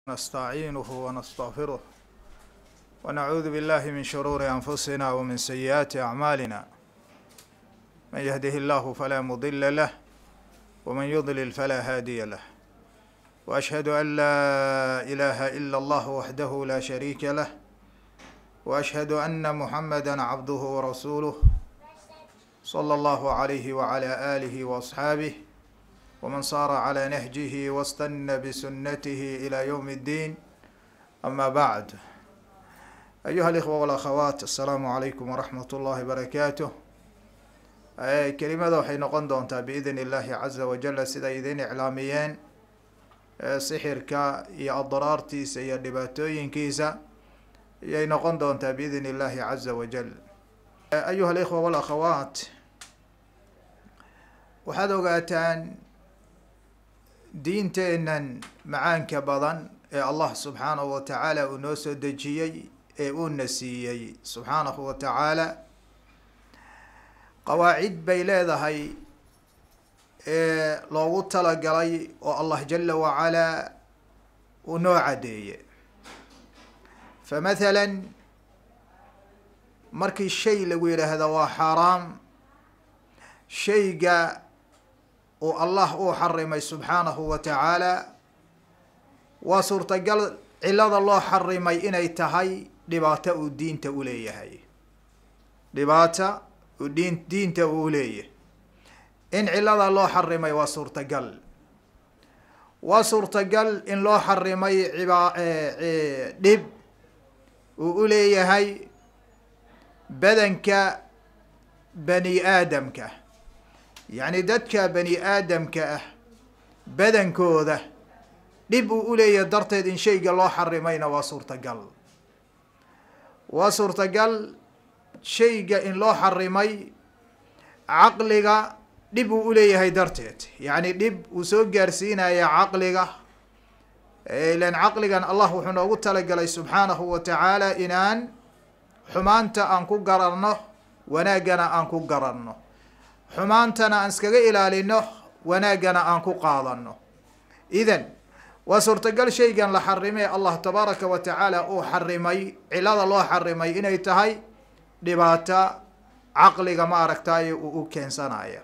نستعينه ونستغفره ونعوذ بالله من شرور أنفسنا ومن سيئات أعمالنا. من يهده الله فلا مضل له ومن يضلل فلا هادي له، وأشهد أن لا إله إلا الله وحده لا شريك له، وأشهد أن محمدا عبده ورسوله صلى الله عليه وعلى آله وأصحابه ومن صار على نهجه واستنى بسنته إلى يوم الدين. أما بعد، أيها الإخوة والأخوات، السلام عليكم ورحمة الله وبركاته. كلمة waxay noqon doontaa بإذن الله عز وجل sida idin iclaamiyeen sixirka iyo adraartiisa iyo dhibaatooyinkiisa ayay noqon doontaa بإذن الله عز وجل. أيها الإخوة والأخوات، waxaad ogaataan diinteennan macaanka badan ee Allah subxaanahu wa tacaala uu noo soo dejiyey ee uuna siiyey subxaanahu wa tacaala qawaacid bay leedahay ee loogu talagalay oo Allah jala wacalaa uu noo cadeeye. famathalan markii shay lagu yidhaahdo waa xaaraam, shayga uu Allah uu xarimay subxaanahu wa tacaala, waa suurtagal cilada loo xarimay inay tahay dhibaato uu diinta u leeyahay, dhibaata uu diinta uu leeyahay. in cilada loo xarimay waa suurtagal in loo xarimay dhib uu u leeyahay badanka bani aadamka, yacni dadka bani aadamka ah badankooda dhib uu u leeyahay darteed in shayga loo xarimayna waa suurtagal shayga in loo xarimay caqliga dhib uu u leeyahay darteed, yacni dhib uu soo gaarsiinaya caqliga. ilan caqligan Allah wuxuu noogu talagalay subxaanahu wa tacaala inaan xumaanta aan ku garanno, wanaaggana aan ku garanno, xumaantana aan iskaga ilaalino, wanaaggana aan ku qaadano. idan waa suurtagal shaygan la xarimay Allah tabaaraka wa tacaala uu xarimay, cilada loo xarimay inay tahay dhibaato caqliga ma aragtaaye uu u keensanaya,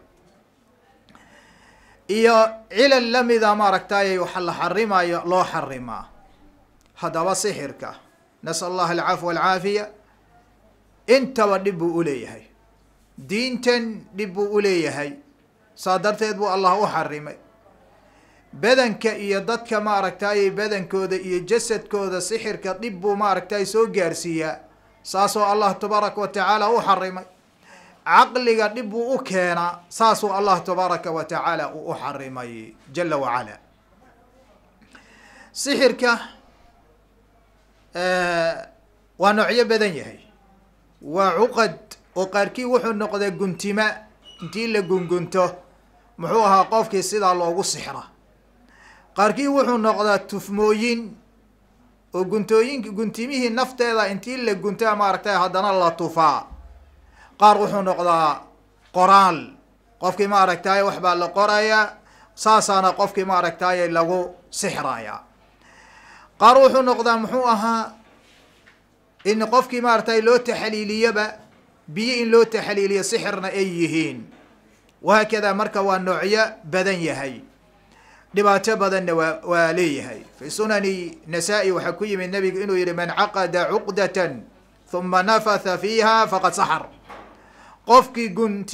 iyo cilal lamida ma aragtaaye waxa la xarimayo loo xarimaa. haddaba sixirka, nasal allah alcafwa walcaafiya, intaba dhib buu u leeyahay, diintan dhib buu u leeyahay, saa darteed buu Allah u xarimay. badanka iyo dadka ma aragtaaye badankooda iyo jasadkooda sixirka dhib buu ma aragtaaye soo gaarsiiyaa, saasoo Allah tabaaraka wa tacaala u xarimay. caqliga dhib buu u keenaa, saasuu Allah tabaaraka wa tacaala uu u xarimay jala wacala. sixirka waa noocyo badan yahay, waa cuqad oo qaarkii wuxuu noqday guntima, intii la gungunto muxuu ahaa qofkii sidaa loogu sixra. qaarkii wuxuu noqdaa tufmooyin oo guntimihii nafteeda intii la guntaa maaragtay haddana la tufaa. qaar wuxuu noqdaa qoraal, qofkii ma aragtaaye wax baa la qorayaa, saasaana qofkii ma aragtaaye lagu sixrayaa. qaar wuxuu noqdaa muxuu ahaa in qofkii ma aragtaaye loo taxliiliyaba, biyo in loo taxliiliyo sixirna ay yihiin. wahaakada marka waa noocyo badan yahay, dhibaato badanna waa leeyahay. fi sunani nasaa-i waxaa ku yimid nabigu inuu yihi man caqada cuqdatan huma nafatha fiiha faqad saxar. qofkii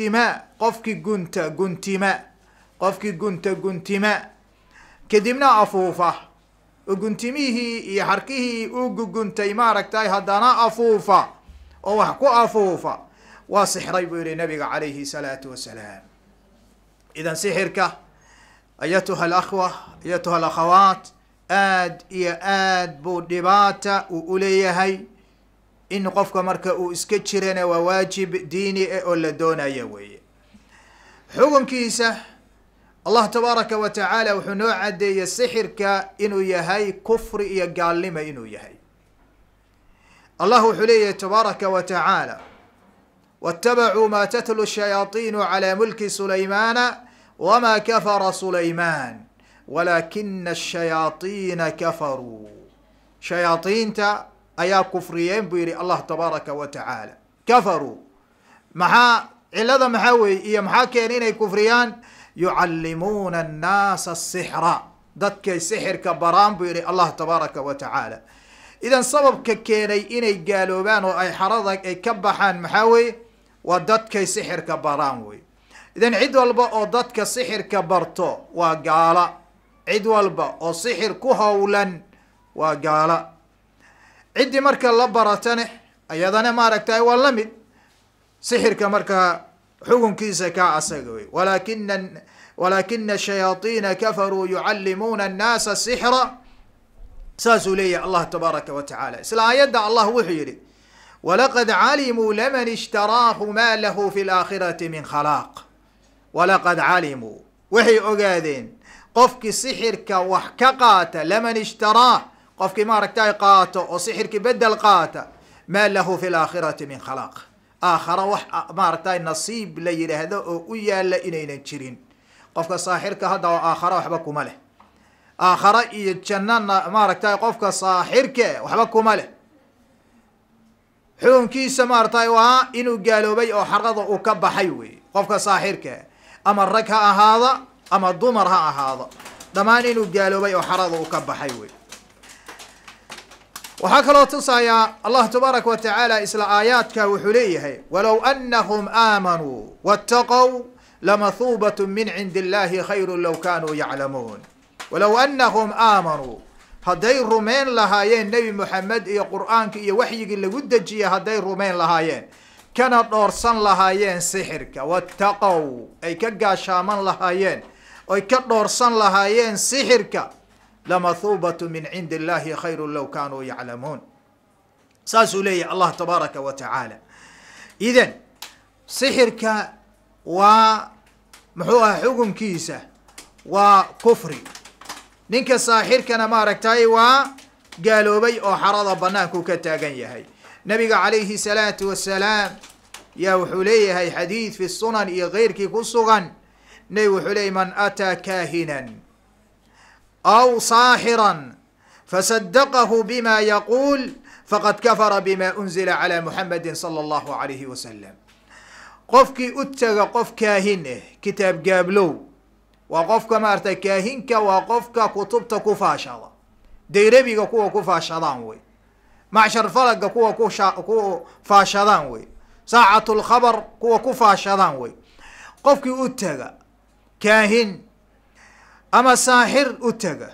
guntima kadibna afuufa oo guntimihii iyo xarkihii uu guguntay maaragtay haddana afuufa oo wax ku afuufa, waa sixray buu yihi nabiga calayhi salaatu wasalaam. idan sixirka ayatuha alakhwa, ayatuha alakhawaat, aad iyo aad buu dhibaata uu u leeyahay. in qofka marka uu iska jirana waa waajib diini oo la doonaya weeye. xukunkiisa Allah tabaaraka wa tacaala wuxuu noo cadeeyey sixirka inuu yahay kufri iyo gaalnimo inuu yahay. Allah wuxuu leeyahay tabaaraka wa tacaala wattabacuu ma tatlu shayaatiinu calaa mulki sulaymana wama kafara sulayman walakina الشhayaaطiina kafaruu shayaadiinta ayaa kufriyeen buu yihi allah tabaaraka wa tacaala kafaruu maxaa cilada maxaa weeye iyo maxaa keena inay kufriyaan yucallimuuna الnaasa الsixra dadkay sixirka baraan buu yihi allah tabaaraka wa tacaala idan sababka keenay inay gaaloobaan oo ay xarada ay ka baxaan maxaa weeye waa dadkay sixirka baraan wey idan cid walba oo dadka sixirka barto waa gaala cid walba oo sixir ku howlan waa gaala ciddii marka la baratane ayadana maaragtay waa la mid sixirka markaa xukunkiisa kaa asaga wey walakina الشhayaaطiina kafaruu yucallimuuna الnaasa الsixra saasuu leeyahay allah tabaaraka wa tacaala isla aayadda allah wuxuu yihi walaqad calimuu laman ishtaraahu ma lahu fi اlaakhirati min khalaaq walaqad calimuu waxay ogaadeen qofkii sixirka wax ka qaata laman ishtaraah qofkii maaragtay qaato oo sixirkii bedel qaata maa lahu fi laakhirati min khalaaq aakhara wax maaragtay nasiib la yidhaahdo oo u yaala inaynan jirin qofka saaxirka hadda oo aakhara waxba kuma leh aakhara iyo jannana maaragtay qofka saaxirka waxba kuma leh xukunkiisa maaragtay waa inuu gaaloobay oo xarada uu ka baxay wey qofka saaxirka ama rag ha ahaada ama dumar ha ahaado dhammaan inuu gaaloobay oo xarada uu ka baxay wey waxaa kaloo tusayaa allah tabaaraka wa tacaala isla aayaadka wuxuu leeyahay walow anahum aamanuu waataqow lamahuubat min cindi illahi khayru low kanuu yaclamuun walow anahum aamanuu hadday rumayn lahaayeen nebi moxamed iyo qur'aanka iyo waxyigii lagu dejiyay hadday rumayn lahaayeen kana dhoorsan lahaayeen sixirka waataqow ay ka gaashaaman lahaayeen oy ka dhoorsan lahaayeen sixirka lamahuubat min cindi illahi khayru low kanuu yaclamuun saasuu leeyahay allah tabaaraka wa tacaala idan sixirka waa muxuu aha xukunkiisa waa kufri ninka saaxirkana maaragtay waa gaaloobay oo xarada banaanku ka taagan yahay nabiga calayhi salaatu wasalaam yaa wuxuu leeyahay xadiid fi sunan iyo keyrkii ku sugan nebi wuxuu leeyahy man ataa kaahinan aw saaxiran fasadaqahu bima yaquul faqad kafara bima unzila calى muxamadi salى allahu alayhi wasalam qofkii u taga qof kaahin ah kitaab gaablow waa qofka maaragtay kaahinka waa qofka kutubta ku faashada dayrabiga kuwa ku faashadaan wey macshar falaga kuwa ku faashadaan wey saacatu lkhabar kuwa ku faashadaan wey qofkii u taga kaahin ama saaxir u taga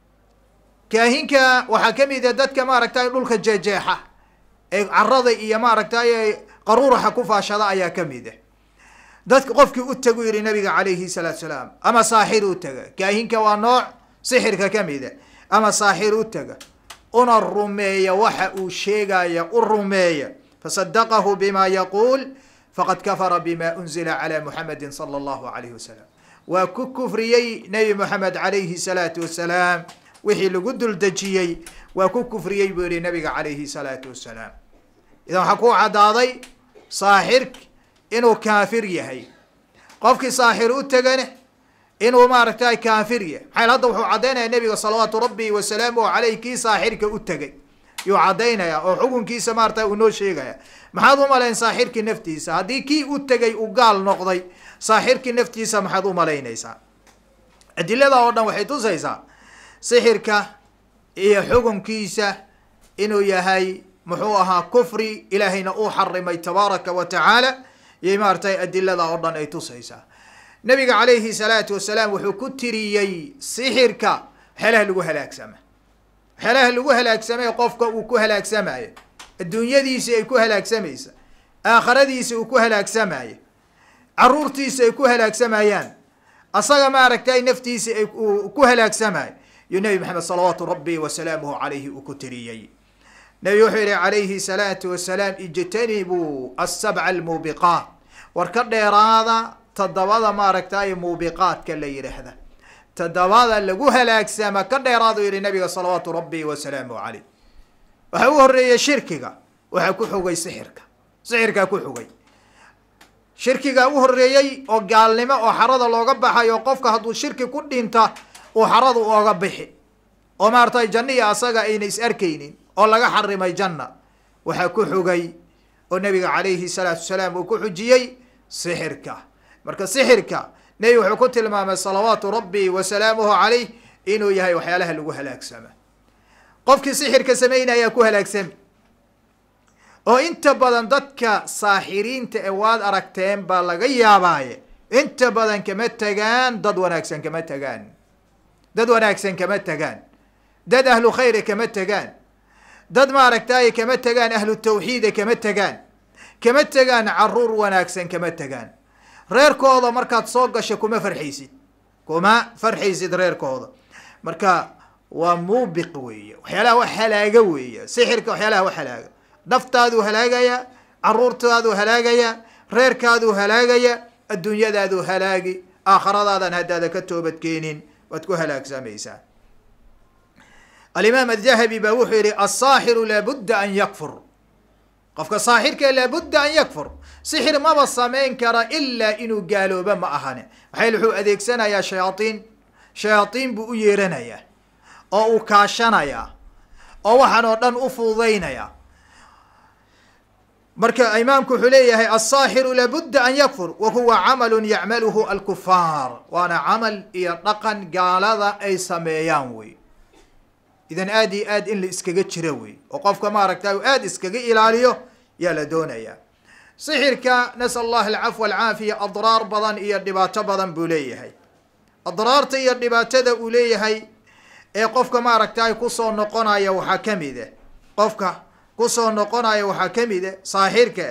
kaahinka waxaa kamid a dadka maaragtay dhulka jeejeexa ee carada iyo maaragtay qaruuraxa ku faashada ayaa kamid ah dadka qofkii u tagu yihi nabiga calayhi salaatu salaam ama saaxir u taga kaahinka waa nooc sixirka kamid a ama saaxir u taga una rumeeya waxa uu sheegaya u rumeeya fasadaqahu bima yaquul faqad kafara bima unzila calى muxamadi salى allahu alayhi wasalam waa ku kufriyey nebi moxamed calayhi salaatu wasalaam wixii lagu dul dejiyey waa ku kufriyey buu yihi nabiga calayhi salaatu wasalaam idan waxaa ku caddaaday saaxirk inuu kaafir yahay qofkii saaxir u tegane inuu maaragtay kaafir yahay maxay hadda wuxuu caddaynaya nebiga salawaatu rabbi wasalaamuhu caleyh kii saaxirka u tegay yuu caddaynaya oo xukunkiisa maaragtay uu noo sheegaya maxaad u malayn saaxirkii naftiisa haddii kii u tegay uu gaal noqday saaxirkii naftiisa maxaad u malaynaysaa adilada oo dhan waxay tusaysaa sixirka iyo xukunkiisa inuu yahay muxuu ahaa kufri ilaahayna uu xarimay tabaaraka wa tacaala iyo maaragtay adilada oo dhan ay tusaysaa nabiga calayhi salaatu wasalaam wuxuu ku tiriyey sixirka waxyaalaha lagu halaagsama waxyaalaha lagu halaagsamay qofka uu ku halaagsamayo adduunyadiisi ay ku halaagsamaysa aakhiradiisi uu ku halaagsamayo caruurtiisa ay ku halaagsamayaan asaga maaragtay naftiisi ay ku halaagsamayo iyo nebi maxamed salawaatu rabbi wasalaamuhu calayhi uu ku tiriyey nebi wuxuu yihi calayhi salaatu wasalaam ijtanibuu asabca almuubiqaat war ka dheeraada toddobada maaragtay muubiqaadka la yidhaahda toddobada lagu halaagsama ka dheeraadu yihi nabiga salawaatu rabbi wasalaamuhu caleyh waxaa u horeeyey shirkiga waxaa ku xogay sixirkaa ku xogay shirkigaa u horeeyey oo gaalnimo oo xarada looga baxayo qofka hadduu shirki ku dhinta وحرض وغبحي وما ارتاي جنية أساقا إين إسأركينين أولا لغا حرمي جنة وحا كحوغي والنبي عليه الصلاة والسلام وكحجيي سحرك مركا سحرك نبي وحا كتلمام صلوات ربي وسلامه عليه إنو يهي وحيالها لغو هلاك سما قفك سحرك سمينا يكو هلاك سمي oo inta badan dadka saaxiriinta ee waad aragteen baa laga yaabaaye inta badan kama tagaan dad wanaagsan kama tagaan dad wanaagsan kama tagaan dad ahlu khayr kama tagaan dad ma aragtay kama tagaan ahlu tawxiid kama tagaan caruur wanaagsan kama tagaan reerkooda markaad soo gasho kuma farxiisid reerkooda marka waa muubiq weeye waxyaalaha wax halaaga weeye sixirka waxyaalaha wax halaaga naftaadu halaagaya caruurtaadu halaagaya reerkaadu halaagaya adduunyadaadu halaagi aakhiradaadana haddaada ka toobad keenin waad ku halaagsamaysaa alimaam adahabi baa wuxuu yidhi alsaaxiru laabudda an yakfur qofka saaxirka laabudda an yakfur sixir maba samayn kara ilaa inuu gaalooba ma ahane waxay wuxuu adeegsanayaa shayaaiin buu u yeeranayaa oo uu kaashanayaa oo waxaan oo dhan u fududaynaya marka imaamku wuxuu leeyahay alsaaxiru laabudda an yakfur wa huwa camalun yacmaluhu alkufaar waana camal iyo dhaqan gaalada ay sameeyaan wey idan aad iyo aad in la iskaga jiro wey oo qofka maaragta aad iskaga ilaaliyo yaa la doonayaa sixirka nasal allah alcafwa alcaafiya adraar badan iyo dhibaato badan buu leeyahay adraarta iyo dhibaatada uu leeyahay ee qofka maaragta kusoo noqonaya waxaa kamid ah qofka kusoo noqonaya waxaa kamid ah saaxirka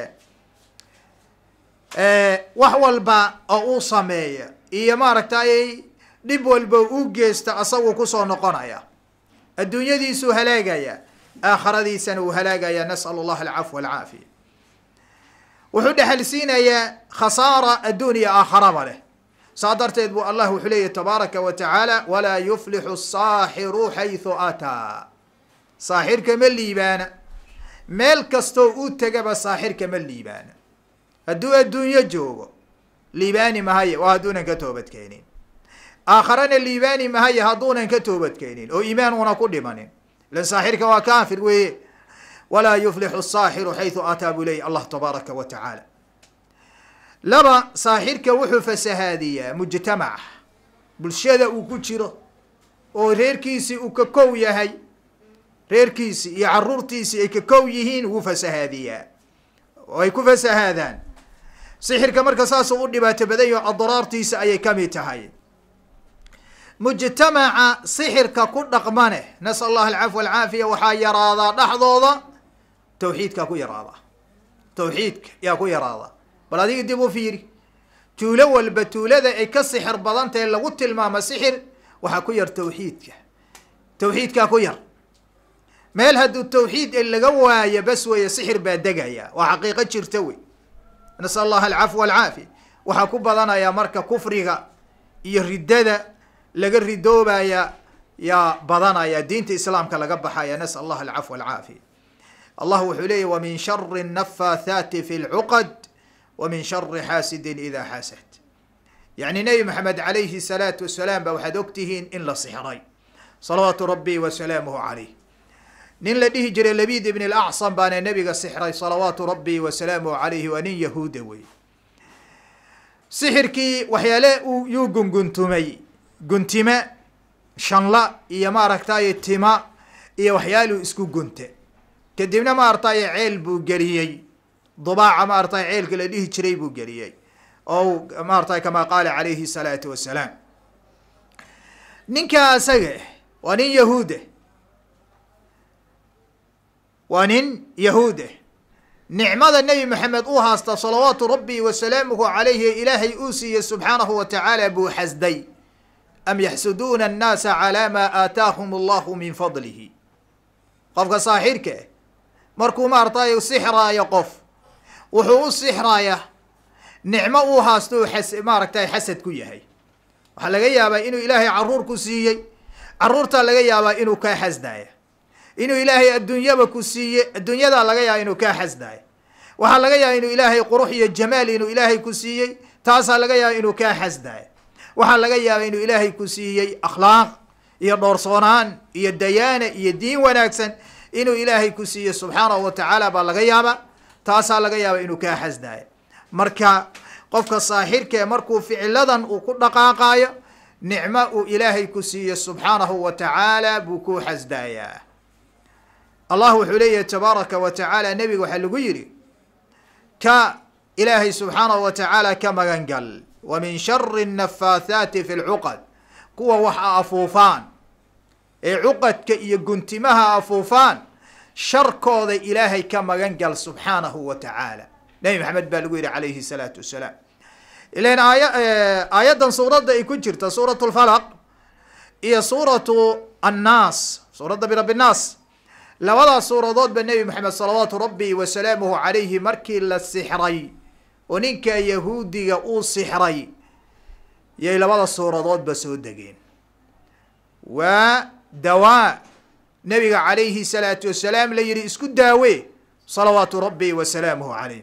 wax walba oo uu sameeya iyo maaragtay dhib walba uu geysta asagoo kusoo noqonaya adduunyadiisu halaagaya aakhiradiisana uu halaagaya nasal allah alcafwa alcaafiya wuxuu dhexalsiinayaa khasaara adduuniya aakhiraba leh saa darteed buu allah wuxuu leeyahy tabaaraka wa tacaala walaa yuflixu asaaxiru xaysu ataa saaxirka ma liibaana meel kastoo uu tegaba saaxirka ma liibaana hadduu adduunyo joogo liibaani mahaye waa hadduunan ka toobadkeenin aakharana liibaani mahaye hadduunan ka toobadkeenin oo iimaan una ku dhimanin ilan saaxirka waa kaafir weeye walaa yuflixu asaaxiru xaysu ataa buu leeyahy allah tabaaraka wa tacaala laba saaxirka wuxuu fasahaadiyaa mujtamaca bulshada uu ku jiro oo reerkiisii uu ka kow yahay reerkiisii iyo caruurtiisii ay ka kow yihiin wuu fasahaadiyaa oo ay ku fasahaadaan sixirka marka saasuu u dhibaato badan yaho adraartiisa ayay kamid tahay mujtamaca sixirka ku dhaqmane nasal allah alcafwa alcaafiya waxaa yaraadaa dhexdooda tawxiidka ku yaraadaa tawxiidka yaa ku yaraadaa bal adiga dib u fiiri tuulo walba tuulada ay ka sixir badan tahay lagu tilmaamo sixir waxaa ku yar tawxiidkaa ku yar meel hadduu tawxiid laga waayo bas weeye sixir baa degaya waa xaqiiqo jirta wey nasal allah alcafwa alcaafiya waxaa ku badanaya marka kufriga iyo riddada laga ridoobaya yaa badanaya diinta islaamka laga baxaya nasal allah alcafwa alcaafiya allah wuxuu leeyahy wamin shari الnafaathaati fi lcuqad wamin shari xaasidin ida xasad yani nebi maxamed calayhi الsalaatu wasalaam ba waxaad ogtihiin in la sixray salawaatu rabbi wasalaamuhu calayh nin la dhihi jiray labid ibn اlacsam baana nebiga sixray salawaatu rabbi wasalaamuhu calayhi waa nin yahuuda wey sixirkii waxyaale yuu guntime shanla iyo maaragtay tima iyo waxyaaluu isku gunte kadibna maaragtay ceel buu geliyey dubaaca maaragtay ceelka la dhihi jiray buu geliyey oo maaragtay kama qaala calayhi الsalaatu wasalaam ninka asaga waa nin yahuude nicmada nebi maxamed uu haasta salawaatu rabbi wasalaamuhu calayhi ilaahay uu siiyey subxaanahu wa tacaala buu xasday am yaxsuduuna annaasa calaa maa aataahum allahu min fadlihi qofka saaxirka markuu maaragtay sixraayo qof wuxuu u sixraaya nicmo uu haasto maaragtay xasad ku yahay waxaa laga yaabaa inuu ilaahay caruur ku siiyey caruurtaa laga yaabaa inuu kaa xasdaaya inuu ilaahay adduunyaba ku siiye adduunyadaa laga yaaba inuu kaa xasdaaya waxaa laga yaaba inuu ilaahay qurux iyo jamaal inuu ilaahay ku siiyey taasaa laga yaaba inuu kaa xasdaaya waxaa laga yaabaa inuu ilaahay ku siiyey akhlaaq iyo dhoorsoonaan iyo dayaana iyo diin wanaagsan inuu ilaahay ku siiyo subxaanahu wa tacaala baa laga yaabaa. taasaa laga yaaba inuu kaa xasdaayo. marka qofka saaxirkee markuu ficiladan uu ku dhaqaaqaayo nicmo uu ilaahay ku siiyo subxaanahu wa tacaala buu ku xasdaayaa. allah wuxuu leeyahay tabaaraka wa tacaala, nebiga waxaa lagu yidhi ka ilaahay subxaanahu wa tacaala ka magan gal, wa min shari الnafaathaati fi lcuqad, kuwa waxa afuufaan ee cuqadka iyo guntimaha afuufaan sharkooda ilaahay ka magan gal subxaanahu wa tacaala. nebi maxamed baa lagu yidhi calayhi salaatu wasalaam. ilan aayaddan suuradda ay ku jirta suuratu lfalaq iyo suuratu annaas, suuradda birabbi nnaas, labadaas suuradoodba nebi maxamed salawaatu rabbi wasalaamuhu calayhi markii la sixray oo ninka yahuudiga uu sixray yay labada suuradoodba soo degeen. waa dawaa nebiga calayhi salaatu wasalaam la yidhi isku daawe salawaatu rabbi wasalaamuhu calayh.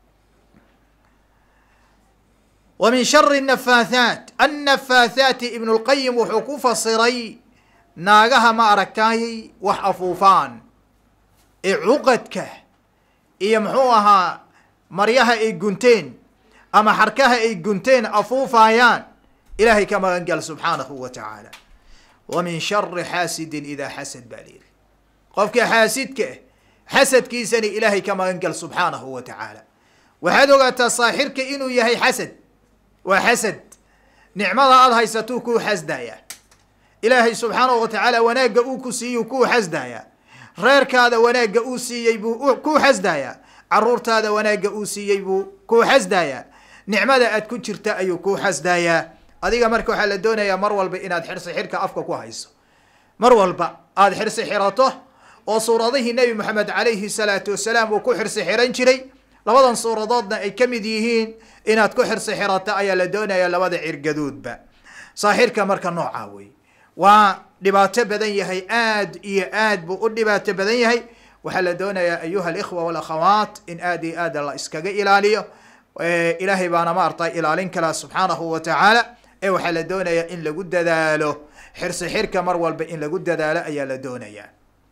wa min shari nafaathaat, annafaathaati ibnu lqayim wuxuu ku fasiray naagaha ma aragtaayay wax afuufaan ee cuqadka iyo muxuu ahaa maryaha ay gunteen ama xarkaha ay gunteen afuufayaan, ilaahay ka magan gal subxaanahu wa tacaala. wa min shari xaasidin idaa xasad baa layidhi, qofka xaasidka xasadkiisana ilaahay ka magan gal subxaanahu wa tacaala. waxaad ogaataa saaxirka inuu yahay xasad, waa xasad. nicmada aada haysatuu kuu xasdayaa, ilaahay subxaanahu wa tacaala wanaagga uu ku siiyey kuu xasdayaa, reerkaada wanaagga uu siiyey buu kuu xasdayaa, caruurtaada wanaagga uu siiyey buu kuu xasdayaa, nicmada aad ku jirta ayuu kuu xasdayaa. adiga marka waxaa la doonayaa mar walba inaad xirsi xirka afka ku hayso, mar walba aada xirsi xirato oo suuradihii nebi moxamed calayhi salaatu wasalaam uu ku xirsi xiran jiray labadan suuradoodna ay ka mid yihiin inaad ku xirsi xirato ayaa la doonayaa labada cirgaduudba. saaxirka marka noocaa wey waa dhibaato badan yahay, aad iyo aad buu u dhibaato badan yahay. waxaa la doonayaa ayuha alikhwa walakhawaat in aad iyo aad la iskaga ilaaliyo. ilaahay baana maarta ilaalin kala subxaanahu wa tacaala, ee waxaa la doonayaa in lagu dadaalo xirsi xirka mar walba in lagu dadaalo ayaa la doonayaa.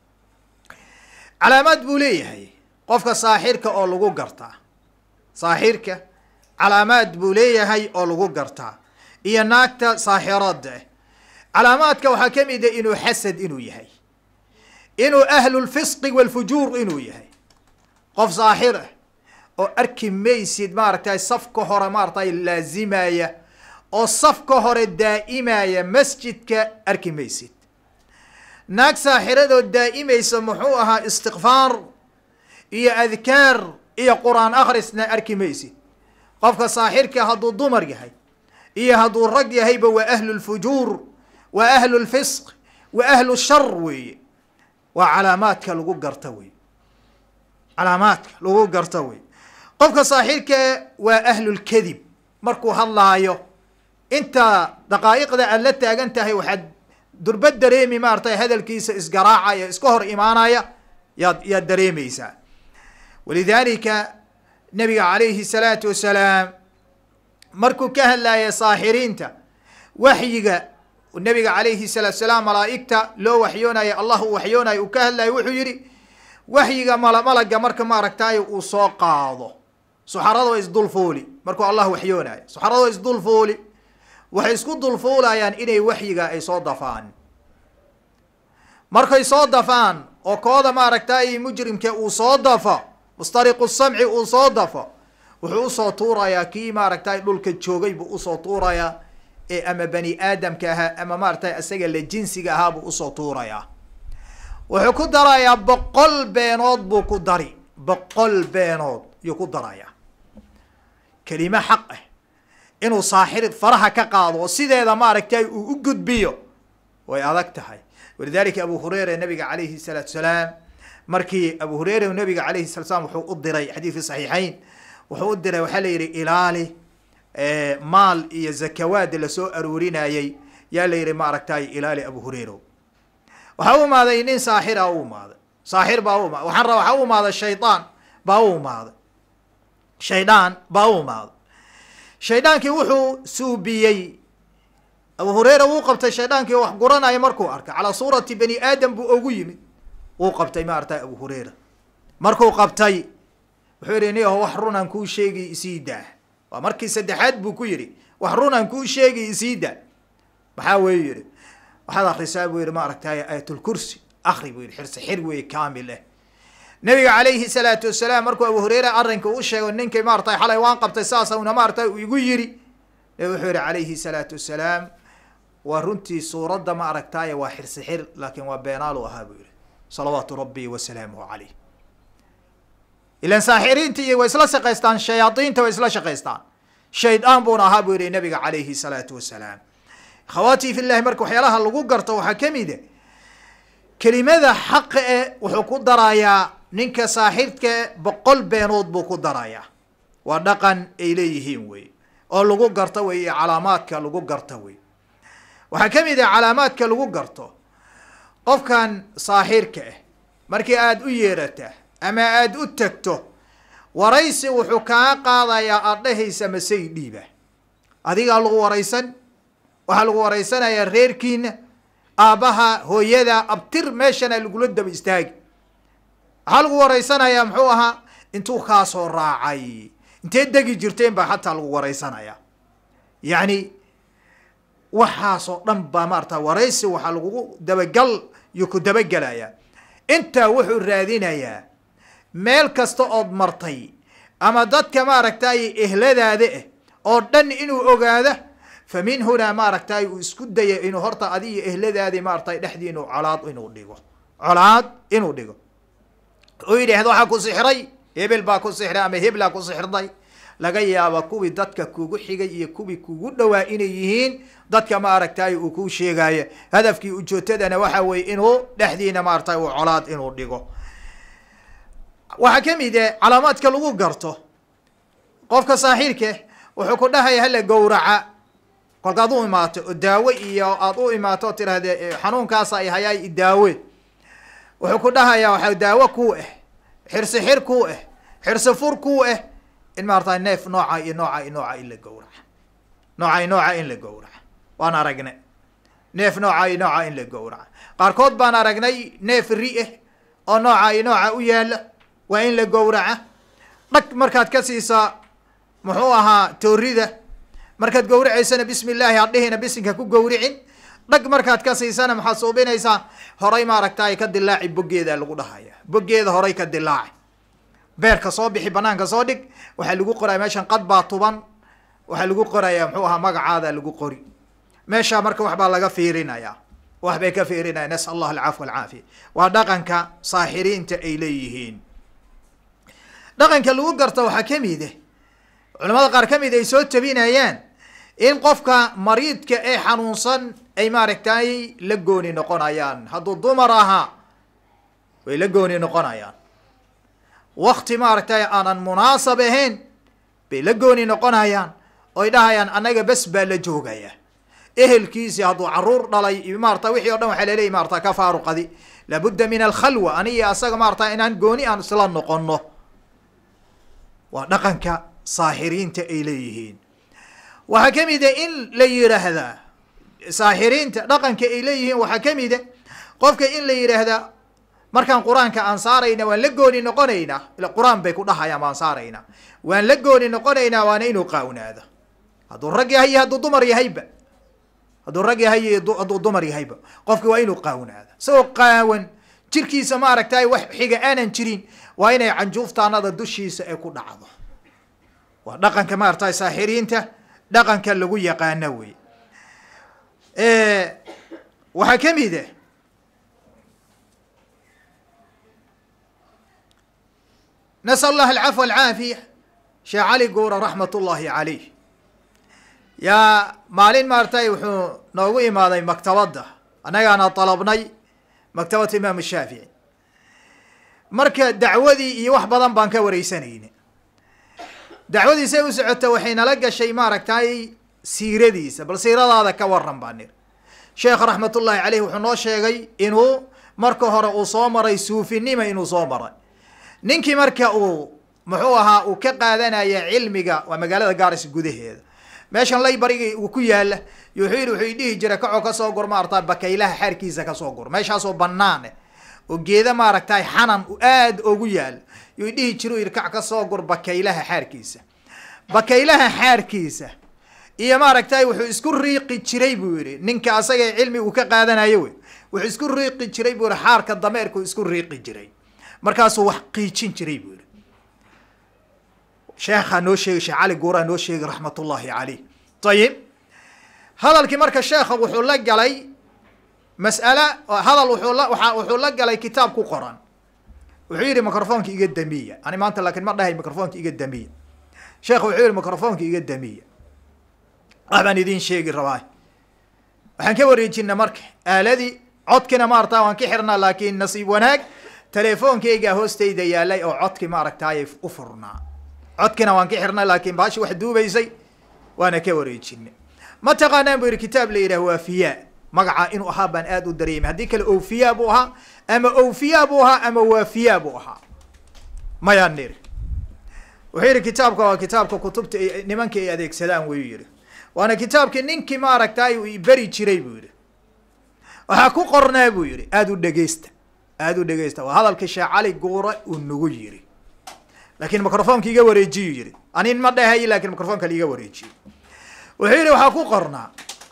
calaamaad buu leeyahay qofka saaxirka oo lagu gartaa, saaxirka calaamaad buu leeyahay oo lagu gartaa, iyo naagta saaxirada. calaamaadka waxaa ka mid a inuu xasad inuu yahay, inuu ahlulfisqi walfujuur inuu yahay. qof saaxir ah oo arki maysid maaragtay safka hore maaragtay laazimaya oo safka hore daa'imaya masjidka arki maysid. naag saaxiradoo daa'imaysa muxuu ahaa istikfaar iyo adkaar iyo qur-aan akhrisna arki maysid. qofka saaxirka hadduu dumar yahay iyo hadduu rag yahayba waa ahlulfujuur wa ahlu lfisq wa ahlu shar weeye. waa calaamaadka lagu garta wey, calaamaadka lagu garta wey. qofka saaxirka waa ahlulkadib, markuu hadlaayo inta daqaa'iqda aad la taagan tahay waxaad durbad dareemi maaragtay hadalkiisa isgaraacaya iska hor imaanaya yaad dareemaysaa. walidaalika nabiga calayhi salaatu wasalaam markuu ka hadlaya saaxiriinta waxyiga nabiga calayhi salaatu wasalaam malaa'igta loo waxyoonaya allah uu waxyoonaya uu ka hadlayo wuxuu yidhi waxyiga malaga marka maaragtay uu soo qaado suxarada waa isdulfuuli. markuu allah waxyoonayo suxarada waa isdulfuuli, waxay isku dulfuulayaan inay waxyiga ay soo dafaan. markay soo dafaan oo kooda maaragtay mujrimka uu soo dafo, mustariqu samci uu soo dafo, wuxuu usoo tuurayaa kii maaragtay dhulka joogay buu usoo tuurayaa ee ama bani aadamka ahaa ama maaragtay isaga la jinsiga ahaa buu usoo tuurayaa. wuxuu ku darayaa 100 beenood buu ku dari, 100 beenood yuu ku darayaa. kelimo xaq ah inuu saaxir faraha ka qaado oo sideeda maaragtay uu u gudbiyo way adag tahay. walidaalika abu hureyre nabiga calayhi salaatu wasalaam markii abu hureyre nabiga calayhi salatu wasalaam wuxuu u diray xadiidkii saxiixayn, wuxuu u diray waxaa la yidhi ilaali maal iyo zakawaad lasoo aroorinayay yaa la yidhi maaragtay ilaali abu hureyre. waxaa u imaaday nin saaxira u imaaday, saaxir baa u imaaday, waxaa u imaaday shaydaan baa u imaaday, shaydaan baa u imaaday. shaydaankii wuxuu suubiyey abu hurayra wuu qabtay shaydaankii wax guranaya markuu arkay calaa suurati bani aadam buu ugu yimid wuu qabtay ma artay abu hurayra markuu qabtay wuxuu yidhi niyaho wax runaan kuu sheegi isii daa waa markii saddexaad buu ku yidhi wax runaan kuu sheegi isii daa maxaa weyu yidhi waxaad akrisaa buu yidhi ma aragtay aayatulkursi akri buu yidhi xirsi xir weeye kaamil ah nabiga calayhi salaatu wasalaam markuu abu hurayra arrinka u sheego ninkay maaragtay xalay waan qabtay saasa una maaragtay uu igu yidhi nabi wuxuu yidhi calayhi salaatu wasalaam waa runtii suuradda ma aragtaaye waa xirsi xir laakiin waa beenaalu ahaa buu yidhi salawaatu rabbi wasalaamuhu calayh ilan saaxiriinta iyo way isla shaqaystaan shayaadiinta way isla shaqaystaan shaydaan buuna ahaa buu yidhi nabiga calayhi salaatu wasalaam akhawaatii fi llahi marka waxyaalaha lagu garto waxaa ka mid a kelimada xaqa e wuxuu ku darayaa ninka saaxirka boqol beenood buu ku darayaa waa dhaqan ay leeyihiin wey oo lagu garto wey iyo calaamaadka lagu garto wey waxaa ka mid ah calaamaadka lagu garto qofkan saaxirka ah markii aada u yeerata ama aada u tagto waraysi wuxuu kaa qaadayaa aada dhehaysa masay dhiiba adigaa lagu waraysan waxaa lagu waraysanayaa reerkiina aabbaha hooyada abtir meeshana lagula daba istaagi waxaa lagu waraysanayaa muxuu ahaa intuu kaa soo raacay intee degi jirteen baa xataa lagu waraysanayaa yacni waxaasoo dhan baa maarata waraysi waxaa lagugu dabagal iyo ku dabagelayaa intaa wuxuu raadinayaa meel kasta ood martay ama dadka maaragtay ehladaada ah oo dhan inuu ogaado fa min hunaa maaragtay uu isku daya inuu horta adi iyo ehladaadi maaragtay dhexdii inuu colaad inuu dhigo uu yidhaahdo waxaa ku sixray hebel baa ku sixray ama heblaa ku sixirday laga yaaba kuwii dadka kugu xigay iyo kuwii kugu dhowaa inay yihiin dadka maaragtay uu kuu sheegaayo hadafkii ujootadana waxa weye inuu dhexdiina maaragtay uu colaad inuu dhigo waxaa ka mid ah calaamaadka lagu garto qofka saaxiirka wuxuu ku dhahaya hala gowraca kolkaad u imaato oo daawo iyo aad u imaato oo tiraahde xanuunkaasa ay hayaay daawe wuxuu ku dhahayaa waxa daawo kuu ah xirsi xir kuu ah xirsi fur kuu ah in maaragtay neef nooca iyo nooca iyo nooca in la gowraca nooca in la gowraca waan aragnay neef nooca iyo nooca in la gowraca qaarkood baan aragnay neef ri ah oo nooca iyo nooca u yaala waa in la gowraca dhag markaad ka siisaa muxuu ahaa toorida markaad gowracaysana bismi illaahi hadhihina bisinka ku gowricin dhag markaad ka siisana maxaad suubinaysaa horay maaragtay ka dilaaci boggeeda lagu dhahaya boggeeda horay ka dilaaci beerka soo bixi banaanka soo dhig waxaa lagu qoraya meeshan qad baa tuban waxaa lagu qorayaa muxuu ahaa magacaada lagu qori meesha marka waxbaa laga fiirinaya waxbay ka fiirinaya nasal allah alcafwa alcaafiya waa dhaqanka saaxiriinta ay leeyihiin dhaqanka lagu garta waxaa ka mid ah culamada qaar ka mid ay soo tabinayaan in qofka mariidka ee xanuunsan ay maaragtay la gooni noqonayaan hadduu dumar ahaa way la gooni noqonayaan wakti maaragtay aanan munaasab ahayn bay la gooni noqonayaan oy dhahayaan annaga bes baa la joogaya ehelkiisi hadduu caruur dhalay maarata wixii o dhan waxaa laleeyahy maarata ka faaruqadi labudda min alkhalwa aniga asaga maarata inaan gooni aan isla noqono waa dhaqanka saaxiriinta ay leeyihiin waxaa ka mid a in la yidhaahdaa saaxiriinta dhaqanka ay leeyihiin waxaa ka mid a qofka in la yidhaahdaa markaan qur-aanka aan saarayna waan la gooni noqonaynaa ila qur-aan bay ku dhahayaan waan saaraynaa waan la gooni noqonaynaa waana inuu qaawnaado hadduu rag yahay iyo hadduu dumar yahayba hadduu rag yahay iyo hadduu dumar yahayba qofki waa inuu qaawnaado isagoo qaawan jirkiisa ma aragtay wax xiga aanan jirin waa inay canjuuftaanada dushiisa ay ku dhacdo waa dhaqanka maaragtay saaxiriinta dhaqanka lagu yaqaano wey waxaa ka mid ah nasal allah alcafwa alcaafiya sheekh cali guura raxmat ullahi calayh yaa maalin maaragtay wuxuu noogu imaaday maktabadda annagaana dalabnay maktabadda imaam shaafici marka dacwadii iyo wax badan baan ka wareysanayna dacwadiisay u socota waxay nala gashay maaragtay siiradiisa bal siiradaada ka waran baa nir sheekh raxmat ullahi caleyh wuxuu noo sheegay inuu marka hore uu soo maray suufinima inuu soo maray ninkii marka uu muxuu ahaa uu ka qaadanaya cilmiga waa magaalada gaaris gudaheeda meeshan laybarigi uu ku yaala wuxuu dhihi jiray kaco ka soo gur maaragtay bakaylaha xaarkiisa ka soo gur meeshaasoo bannaan oo geeda maaragtay xanan aad ugu yaal yuu dhihi jiray kac ka soo gur bakaylaha xaarkiisa iyo maaragtay wuxuu isku riiqi jiray buu yiri ninka asaga cilmi uu ka qaadanayo wuxuu isku riiqi jiray buu xaarka dameerku isku riiqi jiray markaasuu wax qiijin jiray buu yiri sheekha noo sheegay Sheekh Cali Guura noo sheegay raxmatullaahi calayh tayib hadalkii marka sheekha wuxuu la galay mas'ala hadal wuxuu la galay kitaab ku qoran wuxuu yiri mikrofoonka iga damiya ani maanta laakiin ma dhahay mikrofoonka iga damiya sheekha wuxuu yiri mikrofoonka iga damiya waxaan idin sheegi rabaa waxaan ka wareejinaa marka aaladii codkina ma artaa waan ka xirnaa laakiin nasiib wanaag telefoonkayga hoostayda yaalay oo codki ma aragtaay u furnaa codkina waan ka xirnaa laakiin baashi wax duubaysay waana ka wareejinay ma taqaanaan buu yiri kitaab la yiraahdo waafiyaa magaca inuu ahaa baan aad u dareemay haddii kale oofiyaa buu ahaa ama waafiyaa buu ahaa maya nir wuxuu yiri kitaabka waa kitaabka kutubta nimanka ay adeegsadaan wuu yiri waana kitaabkii ninkii ma aragtaay uu bari jiray buu yiri waxa ku qornaa buu yiri aad u dhageysta waa hadalka Sheekh Cali Guura uu nagu yiri laakiin mikrofoonka iga wareejiyo yiri anin ma dhahay laakiin mikrofoonka iga wareejiyo wuxuu yiri waxa ku qornaa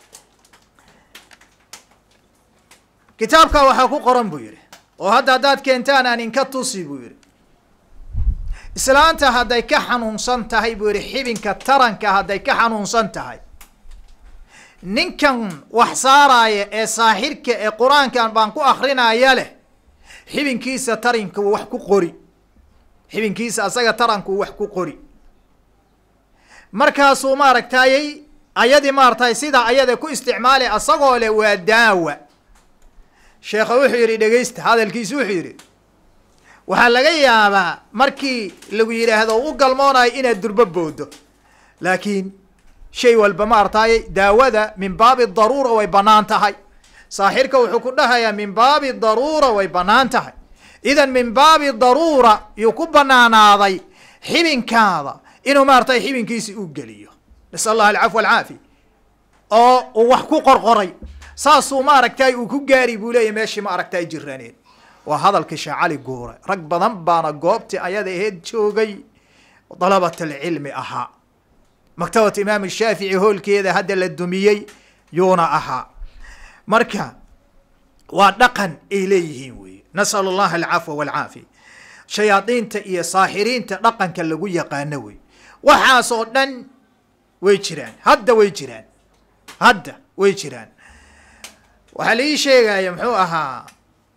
kitaabka waxa ku qoran buu yiri oo haddaad keentaan aan inka tusi buu yiri islaanta hadday ka xanuunsan tahay buu yiri xibinka taranka hadday ka xanuunsan tahay ninkan wax saaraya ee saaxirka ee quraankan baan ku akhrinaya leh xibinkiisa taranka wax ku qori xibinkiisa asaga taranku wax ku qori markaasuu ma aragtay ayadii ma aragtay sida ayada ku isticmaalay asagoo leh waa daawa sheekhu wuxuu yiri dhageysta hadalkiisu wuxuu yiri waxa laga yaabaa markii lagu yiraahdo u galmoonaay inaad durba boodo laakiin shay walba ma aragtay daawada min baabi daruura way banaan tahay saaxirka wuxuu ku dhahayaa min baabi daruura way banaan tahay idan min baabi daruura yuu ku banaanaaday xibinkaada inuu ma aragtay xibinkiisi u geliyo nasal allah alcafwa alcaafi oo uu wax ku qorqoray saasuu ma aragtay uu ku gaari buu leeyahay meeshii ma aragtay jirraneen waa hadalka Sheekh Cali Guura rag badan baana goobtii ayada ahayd joogay dalabatul cilmi ahaa maktabada imaam Shaafici hoolkeeda hadda la dumiyay yoona ahaa marka waa dhaqan ay leeyihiin weey nasal allah alcafwa walcaafi shayaadiinta iyo saaxiriinta dhaqanka lagu yaqaano weey waxaas oo dhan way jiraan hadda way jiraan waxa la ii sheegaya muxuu ahaa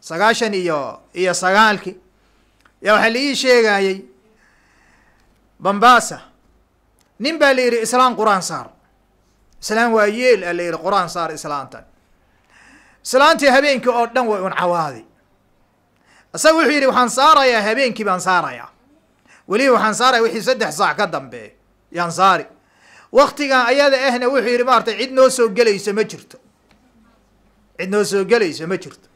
99 ya waxa la ii sheegayay Bambasa nin baa la yiri islaan quraan saar islaan waa yeel la yiri quraan saar islaantii habeenkii oo dhan way un cawaadi asaga wuxuu yiri waxaan saarayaa habeenkii baan saarayaa wali waxaan saarayaa wixii 3 saac ka dambe yaan saari waqtiga ayada ahna wuxuu yiri maartay cid noo soo galayso ma jirto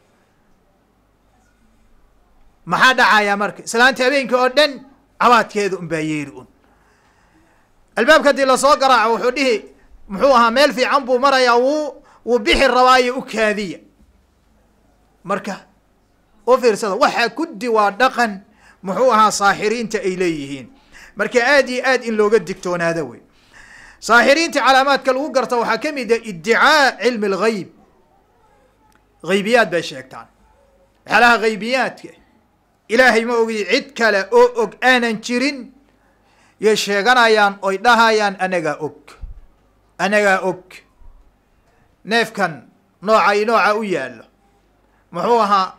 maxaa dhacaya marka islaantii habeenkii oo dhan cawaadkeedu un baa yeeri un albaabka hadii la soo garaaco wuxuu dhihi muxuu ahaa meel fiican buu marayaa wuu bixi rabaayo u kaadiya marka oo fiirsada waxa kudi waa dhaqan muxuu ahaa saaxiriinta ay leeyihiin marka aad iyo aad in looga digtoonaado way saaxiriinta calaamaadka lagu garto waxa kamid ah iddiaa cilmi alghayb غيبيات بشيكتان حالها غيبيات إلهي ما أوجي عد كلا أو أنا نشرين يشيغانا يان أو يدهايان أنجا أوك نيف كان نوع ويال محوها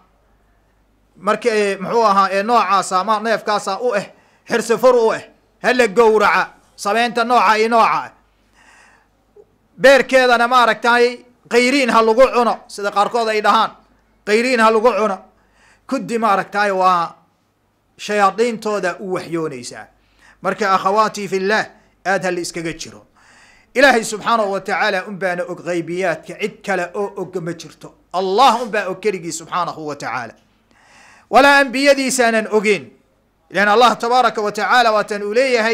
نوع ساما نيف كاسا حرس فرو هلا جورعة سبعين نوع بير كذا أنا ما ركتاي قيرين هاللقو عنا سيدا قاركوضا يدهان قيرين هاللقو عنا كدي ما ركتاي وشياطين تودا وحيونيسا مركا أخواتي في الله آد هاللي اسكاقتشرون إلهي سبحانه وتعالى أنبانا أك غيبيات كعد كلا أك مجرتو الله أنبا أكرقي سبحانه وتعالى ولا أنبيا دي سانا أقين لأن الله تبارك وتعالى وتنوليه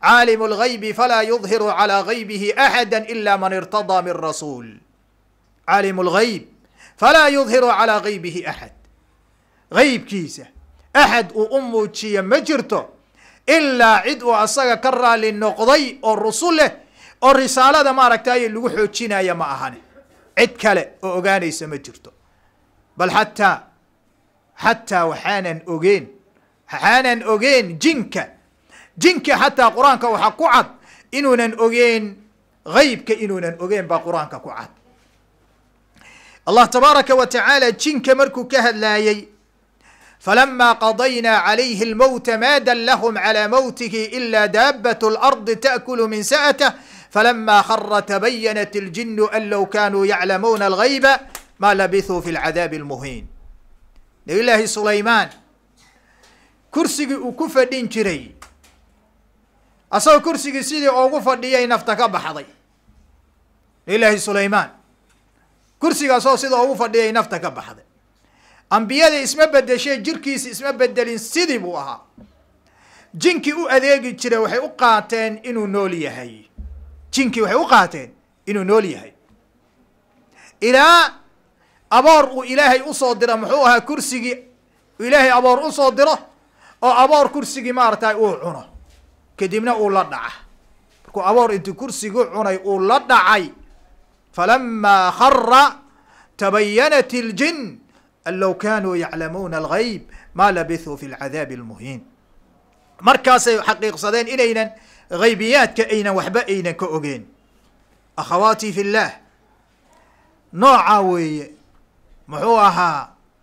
caalimu lgaybi falaa yudhiru calaa gaybihi axada ila man irtadaa min rasuul. caalimu lgayb falaa yudhiru calaa gaybihi axad. gaybkiisa axad uu u muujiya ma jirto ilaa cid uu asaga ka raali noqday oo rusul leh oo risaalada maaragtay lagu xoojinaya ma ahane. cid kale oo ogaanaysa ma jirto. bal xataa waxaanan ogeen jinka xataa qur-aanka waxaa ku cad inuunan ogeen gaybka inuunan ogeen baa qur-aanka ku cad. allah tabaaraka wa tacaala jinka markuu ka hadlaayey falama qadaynaa calayhi almowta ma dallahum calaa mowtihi ila daabat اlardi taأkulu min sa'atah falama khara tabayanat اljinu an low kanuu yaclamuuna algayba ma labithuu fi lcadaabi اlmuhiin. nabiy llaahi sulaymaan kursigii uu ku fadhin jiray asagoo kursigii sidii ugu fadhiyay nafta ka baxday. nabiy llaahi sulaymaan kursigaasoo sida ugu fadhiyay nafta ka baxday. ambiyada isma bedeshee jirkiisi isma bedelin, sidii buu ahaa. jinkii u adeegi jiray waxay u qaateen inuu nool yahay. jinkii waxay u qaateen inuu nool yahay ilaa aboor uu ilaahay usoo diro. muxuu ahaa kursigii ilaahay aboor usoo diro oo aboor kursigii maaragtay uu cuno kadibna uu la dhaca. markuu aboor intuu kursigii cunay uu la dhacay falama khara tabayanat اljin an low kanuu yaclamuuna algayb ma labithuu fi lcadaabi اlmuhiin. markaasay xaqiiqsadeen inaynan gaybiyaadka aynan waxba aynan ka ogeen. akhawaatii fi llah, noocaa weeye muxuu ahaa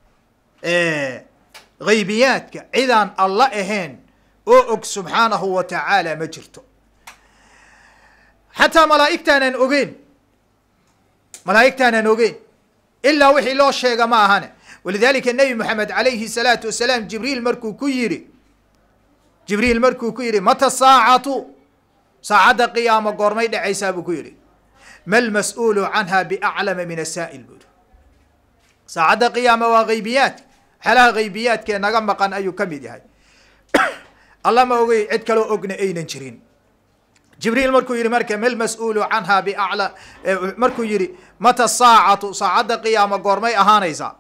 gaybiyaadka cidaan alla ahayn oo og subxaanahu wa tacaala ma jirto. xataa malaa'igtaanan ogeen ilaa wixii loo sheega ma ahane. walidalika nebi moxamed calayhi الsalaatu wasalaam jibriil markuu ku yidhi mata saacatu, saacadda qiyaamo goormay dhacaysaa buu ku yidhi. ma lmas-uulu canha biaclama min asaa'il buu yidhi. saacadda qiyaama waa gaybiyaadka, xalaha gaybiyaadkee naga maqan ayuu ka mid yahay. alla ma ogey, cid kaloo ogna aynan jirin. jibriil markuu yidhi marka ma lmas-uulu canha markuu yidhi mata saacatu, saacadda qiyaama goormay ahaanaysaa,